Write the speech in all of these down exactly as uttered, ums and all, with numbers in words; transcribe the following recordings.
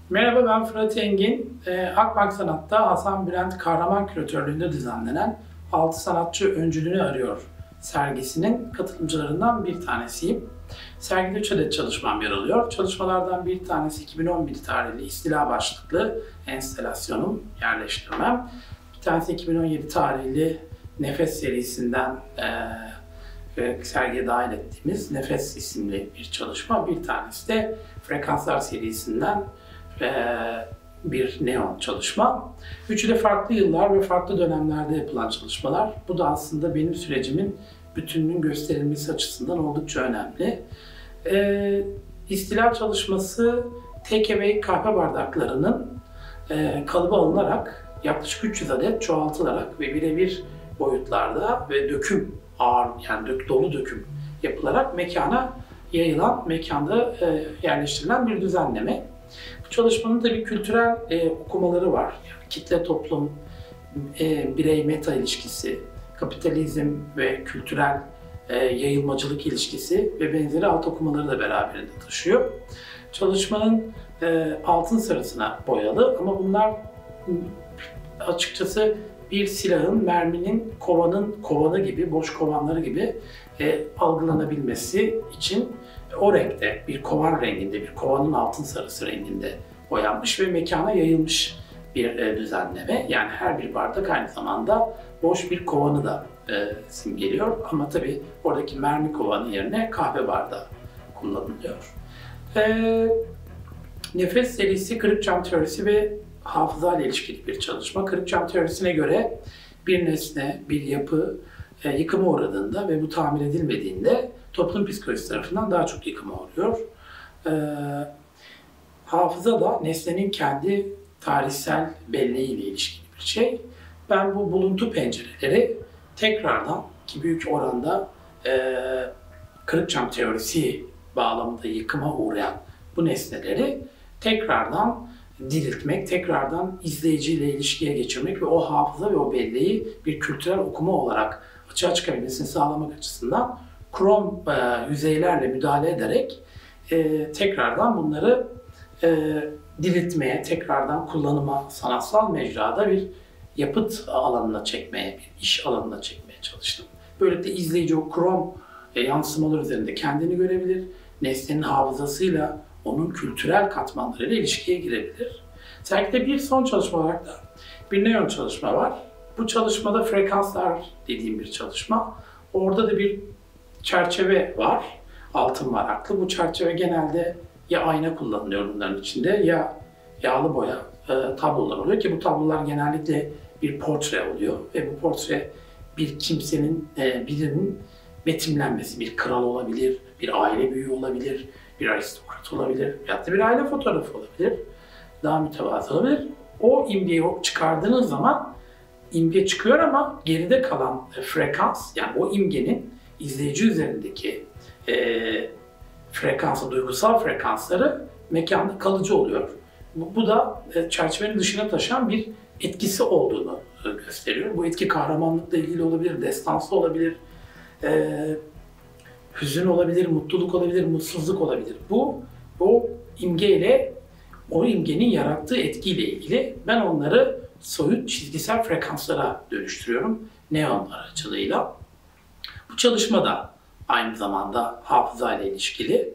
Merhaba, ben Fırat Engin. Ee, Akbank Sanat'ta Hasan Bülent Kahraman küratörlüğünde düzenlenen Altı Sanatçı Öncülünü Arıyor sergisinin katılımcılarından bir tanesiyim. Sergide üç adet çalışmam yer alıyor. Çalışmalardan bir tanesi iki bin on bir tarihli istila başlıklı enstalasyonum, yerleştirmem. Bir tanesi iki bin on yedi tarihli Nefes serisinden e, sergiye dahil ettiğimiz Nefes isimli bir çalışma. Bir tanesi de Frekanslar serisinden bir neon çalışma. Üçü de farklı yıllar ve farklı dönemlerde yapılan çalışmalar. Bu da aslında benim sürecimin bütününün gösterilmesi açısından oldukça önemli. Ee, İstila çalışması take away kahve bardaklarının e, kalıba alınarak yaklaşık üç yüz adet çoğaltılarak ve birebir boyutlarda ve döküm ağır yani dök, dolu döküm yapılarak mekana yayılan, mekanda e, yerleştirilen bir düzenleme. Bu çalışmanın da bir kültürel e, okumaları var. Yani kitle toplum, e, birey meta ilişkisi, kapitalizm ve kültürel e, yayılmacılık ilişkisi ve benzeri alt okumaları da beraberinde taşıyor. Çalışmanın e, altın sarısına boyalı ama bunlar açıkçası bir silahın, merminin, kovanın kovanı gibi, boş kovanları gibi e, algılanabilmesi için o renkte, bir kovan renginde, bir kovanın altın sarısı renginde boyanmış ve mekana yayılmış bir e, düzenleme. Yani her bir bardak aynı zamanda boş bir kovanı da e, simgeliyor. Ama tabii oradaki mermi kovanı yerine kahve bardağı kullanılıyor. E, Nefes serisi kırık cam teorisi ve hafıza ile ilişkili bir çalışma. Kırık cam teorisine göre bir nesne, bir yapı e, yıkıma uğradığında ve bu tamir edilmediğinde toplum psikolojisi tarafından daha çok yıkıma uğruyor. E, hafıza da nesnenin kendi tarihsel belleğiyle ilişkili bir şey. Ben bu buluntu pencereleri tekrardan ki büyük oranda e, kırık cam teorisi bağlamında yıkıma uğrayan bu nesneleri tekrardan diriltmek, tekrardan izleyiciyle ilişkiye geçirmek ve o hafıza ve o belleği bir kültürel okuma olarak açığa çıkabilmesini sağlamak açısından krom e, yüzeylerle müdahale ederek e, tekrardan bunları e, diriltmeye, tekrardan kullanıma, sanatsal mecrada bir yapıt alanına çekmeye, bir iş alanına çekmeye çalıştım. Böylelikle izleyici o krom e, yansımalar üzerinde kendini görebilir, nesnenin hafızasıyla onun kültürel katmanlarıyla ilişkiye girebilir. Sergide bir son çalışma olarak da bir neon çalışma var. Bu çalışmada frekanslar dediğim bir çalışma. Orada da bir çerçeve var, altın varaklı. Bu çerçeve genelde ya ayna kullanılıyor bunların içinde ya yağlı boya e, tablolar oluyor ki bu tablolar genellikle bir portre oluyor ve bu portre bir kimsenin, e, birinin betimlenmesi, bir kral olabilir, bir aile büyüğü olabilir, bir aristokrat olabilir, ya da bir aile fotoğrafı olabilir, daha mütevazı olabilir. O imgeyi çıkardığınız zaman imge çıkıyor ama geride kalan frekans, yani o imgenin izleyici üzerindeki e, frekansı, duygusal frekansları mekanda kalıcı oluyor. Bu, bu da e, çerçevenin dışına taşan bir etkisi olduğunu e, gösteriyor. Bu etki kahramanlıkla ilgili olabilir, destansı olabilir, e, hüzün olabilir, mutluluk olabilir, mutsuzluk olabilir. Bu, o imgeyle, o imgenin yarattığı etkiyle ilgili. Ben onları soyut çizgisel frekanslara dönüştürüyorum neon aracılığıyla. Bu çalışma da aynı zamanda hafıza ile ilişkili.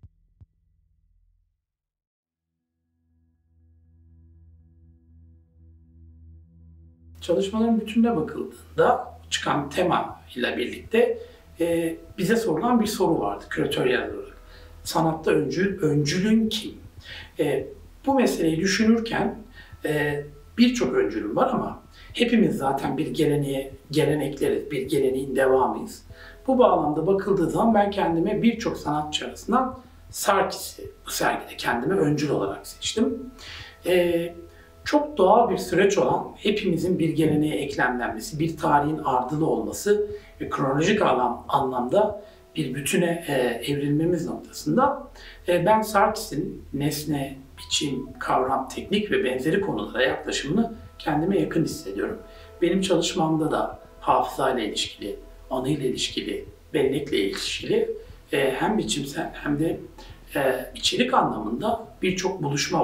Çalışmaların bütününe bakıldığında çıkan tema ile birlikte e, bize sorulan bir soru vardı küratöryel olarak. Sanatta öncül, öncülün kim? E, bu meseleyi düşünürken e, birçok öncülüm var ama hepimiz zaten bir geleneğe, gelenekleriz, bir geleneğin devamıyız. Bu bağlamda bakıldığı zaman ben kendime birçok sanatçı arasından Sarkis'i bu sergide kendime öncül olarak seçtim. Ee, çok doğal bir süreç olan hepimizin bir geleneğe eklemlenmesi, bir tarihin ardılı olması ve kronolojik alan, anlamda bir bütüne e, evrilmemiz noktasında e, ben Sarkis'in nesne, biçim, kavram, teknik ve benzeri konulara yaklaşımını kendime yakın hissediyorum. Benim çalışmamda da hafızayla ilişkili, anıyla ilişkili, bellekle ilişkili e, hem biçimsel hem de e, içerik anlamında birçok buluşma var.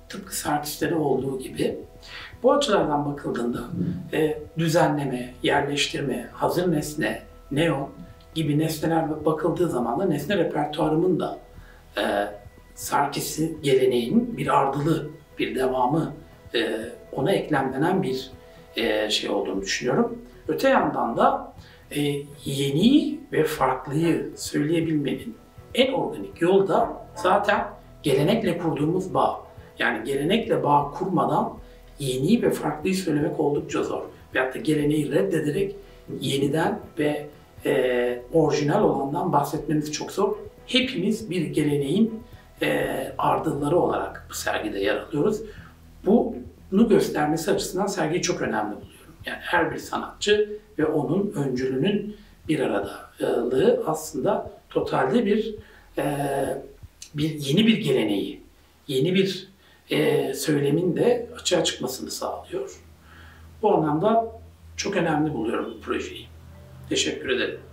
tıpkı Sarkis'te de olduğu gibi. Bu açılardan bakıldığında e, düzenleme, yerleştirme, hazır nesne, neon gibi nesneler bakıldığı zaman da nesne repertuarımın da e, Sarkis'i geleneğin bir ardılı, bir devamı, e, ona eklemlenen bir e, şey olduğunu düşünüyorum. Öte yandan da e, yeni ve farklıyı söyleyebilmenin en organik yolu da zaten gelenekle kurduğumuz bağ. Yani gelenekle bağ kurmadan yeni ve farklıyı söylemek oldukça zor. Veyahut da geleneği reddederek yeniden ve e, orijinal olandan bahsetmemiz çok zor. Hepimiz bir geleneğin e, ardılları olarak bu sergide yer alıyoruz. Bunu göstermesi açısından sergiyi çok önemli buluyorum. Yani her bir sanatçı ve onun öncülünün bir aradalığı aslında totalde bir e, bir yeni bir geleneği, yeni bir e, söylemin de açığa çıkmasını sağlıyor. Bu anlamda çok önemli buluyorum bu projeyi. Teşekkür ederim.